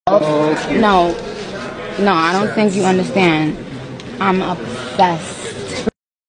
No, I don't think you understand. I'm obsessed.